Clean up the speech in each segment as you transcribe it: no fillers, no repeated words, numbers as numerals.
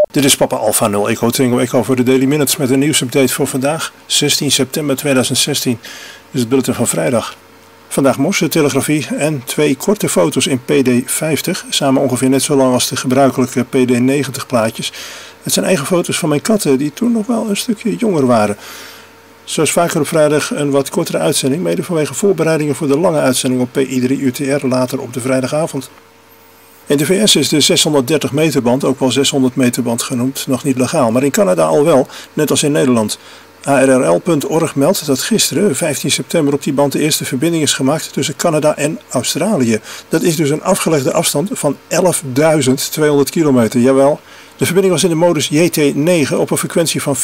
Dit is Papa Alpha 0 Echo Tango Echo voor de Daily Minutes met een nieuwsupdate voor vandaag, 16 september 2016. Dit is het bulletin van vrijdag. Vandaag morsentelegrafie en 2 korte foto's in PD50, samen ongeveer net zo lang als de gebruikelijke PD90 plaatjes. Het zijn eigen foto's van mijn katten die toen nog wel een stukje jonger waren. Zoals vaker op vrijdag een wat kortere uitzending, mede vanwege voorbereidingen voor de lange uitzending op PI3 UTR later op de vrijdagavond. In de VS is de 630 meter band, ook wel 600 meter band genoemd, nog niet legaal, maar in Canada al wel, net als in Nederland. ARRL.org meldt dat gisteren, 15 september, op die band de eerste verbinding is gemaakt tussen Canada en Australië. Dat is dus een afgelegde afstand van 11.200 kilometer, jawel. De verbinding was in de modus JT9 op een frequentie van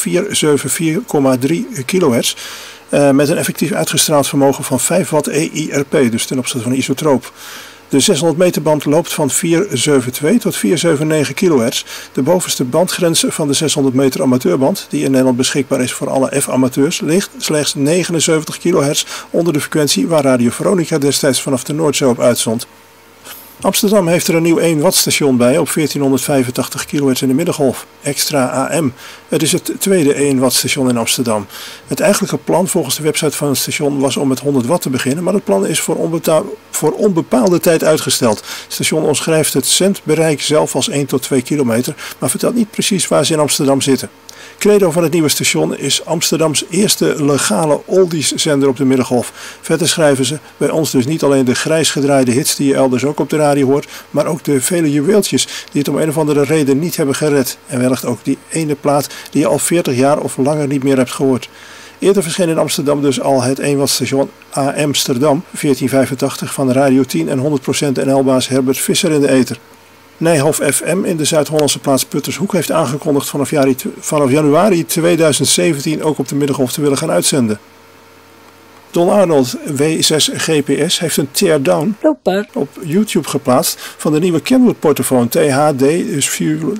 474,3 kHz met een effectief uitgestraald vermogen van 5 watt EIRP, dus ten opzichte van een isotroop. De 600 meter band loopt van 472 tot 479 kHz. De bovenste bandgrens van de 600 meter amateurband, die in Nederland beschikbaar is voor alle F-amateurs, ligt slechts 79 kHz onder de frequentie waar Radio Veronica destijds vanaf de Noordzee op uitzond. Amsterdam heeft er een nieuw 1 watt station bij op 1485 kHz in de middengolf, extra AM. Het is het tweede 1 watt station in Amsterdam. Het eigenlijke plan volgens de website van het station was om met 100 watt te beginnen, maar het plan is voor onbepaalde tijd uitgesteld. Het station omschrijft het zendbereik zelf als 1 tot 2 kilometer, maar vertelt niet precies waar ze in Amsterdam zitten. Credo van het nieuwe station is Amsterdams eerste legale oldies-zender op de middengolf. Verder schrijven ze, bij ons dus niet alleen de grijs gedraaide hits die je elders ook op de radio hoort, maar ook de vele juweeltjes die het om een of andere reden niet hebben gered. En wellicht ook die ene plaat die je al 40 jaar of langer niet meer hebt gehoord. Eerder verscheen in Amsterdam dus al het 1 watt station Amsterdam 1485 van Radio 10 en 100% NL-baas Herbert Visser in de ether. Nijhof FM in de Zuid-Hollandse plaats Puttershoek heeft aangekondigd vanaf januari 2017 ook op de middengolf te willen gaan uitzenden. Don Arnold W6 GPS heeft een teardown op YouTube geplaatst van de nieuwe Kenwood-portofoon THD, dus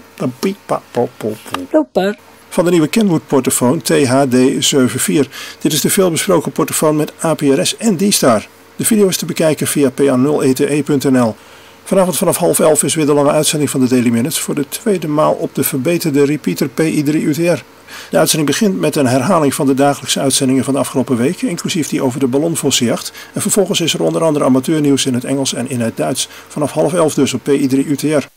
van de nieuwe Kenwood-portofoon THD74. Dit is de veelbesproken portofoon met APRS en D-Star. De video is te bekijken via pa0ete.nl. Vanavond vanaf 10:30 is weer de lange uitzending van de Daily Minutes voor de tweede maal op de verbeterde repeater PI3 UTR. De uitzending begint met een herhaling van de dagelijkse uitzendingen van de afgelopen week, inclusief die over de ballonvossenjacht. En vervolgens is er onder andere amateurnieuws in het Engels en in het Duits. Vanaf 10:30 dus op PI3 UTR.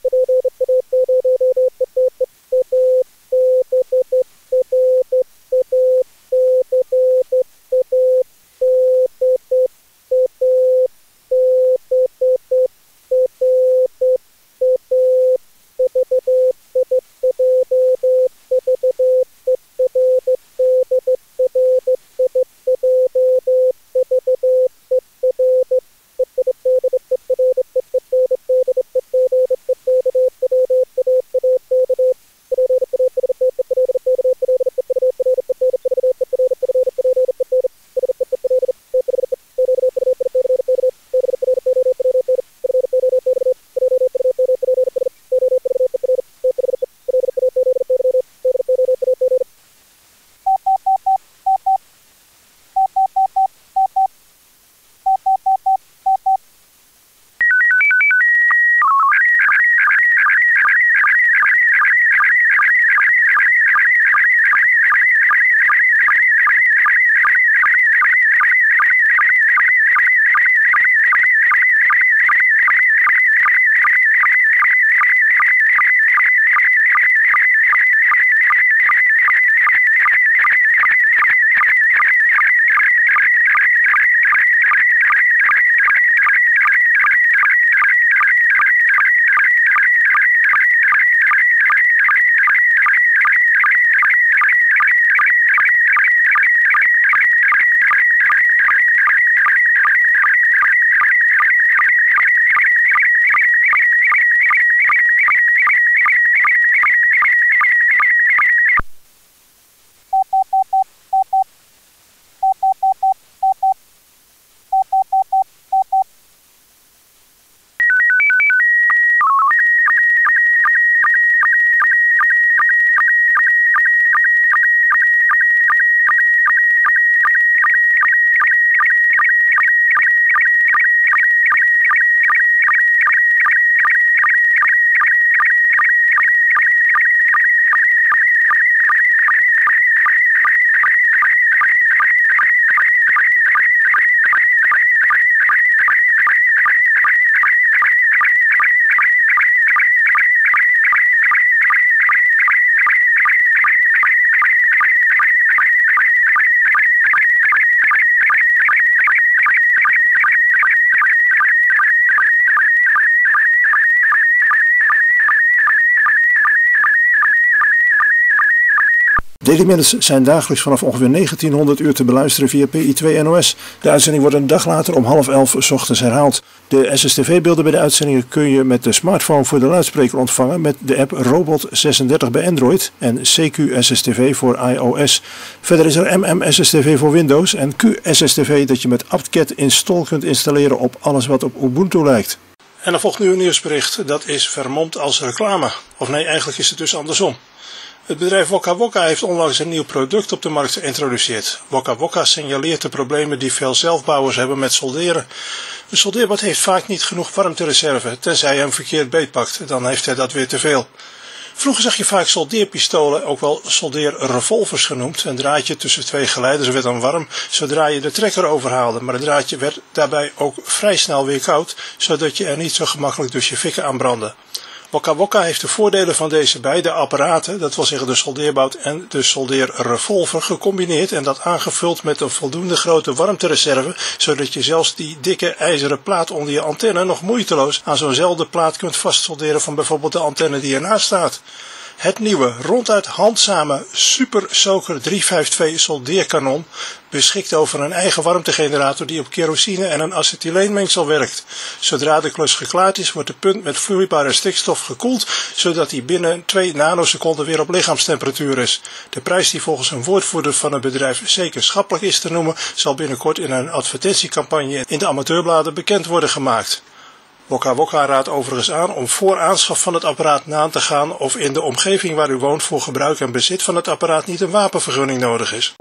Daily Minutes zijn dagelijks vanaf ongeveer 1900 uur te beluisteren via PI2 NOS. De uitzending wordt een dag later om 10:30 's ochtends herhaald. De SSTV-beelden bij de uitzendingen kun je met de smartphone voor de luidspreker ontvangen met de app Robot 36 bij Android en CQ SSTV voor iOS. Verder is er MM-SSTV voor Windows en QSSTV dat je met apt-get install kunt installeren op alles wat op Ubuntu lijkt. En dan volgt nu een nieuwsbericht, dat is vermomd als reclame. Of nee, eigenlijk is het dus andersom. Het bedrijf Wokka Wokka heeft onlangs een nieuw product op de markt geïntroduceerd. Wokka Wokka signaleert de problemen die veel zelfbouwers hebben met solderen. Een soldeerbad heeft vaak niet genoeg warmtereserve, tenzij hij hem verkeerd beetpakt, dan heeft hij dat weer te veel. Vroeger zag je vaak soldeerpistolen, ook wel soldeerrevolvers genoemd. Een draadje tussen twee geleiders werd dan warm zodra je de trekker overhaalde, maar het draadje werd daarbij ook vrij snel weer koud, zodat je er niet zo gemakkelijk dus je fikken aan brandde. Wokka Wokka heeft de voordelen van deze beide apparaten, dat wil zeggen de soldeerbout en de soldeerrevolver, gecombineerd en dat aangevuld met een voldoende grote warmtereserve, zodat je zelfs die dikke ijzeren plaat onder je antenne nog moeiteloos aan zo'nzelfde plaat kunt vastsolderen van bijvoorbeeld de antenne die ernaast staat. Het nieuwe, ronduit handzame Super Soaker 352 soldeerkanon beschikt over een eigen warmtegenerator die op kerosine en een acetyleenmengsel werkt. Zodra de klus geklaard is, wordt de punt met vloeibare stikstof gekoeld, zodat die binnen 2 nanoseconden weer op lichaamstemperatuur is. De prijs die volgens een woordvoerder van het bedrijf zeker schappelijk is te noemen, zal binnenkort in een advertentiecampagne in de amateurbladen bekend worden gemaakt. Wokka Wokka raadt overigens aan om voor aanschaf van het apparaat na te gaan of in de omgeving waar u woont voor gebruik en bezit van het apparaat niet een wapenvergunning nodig is.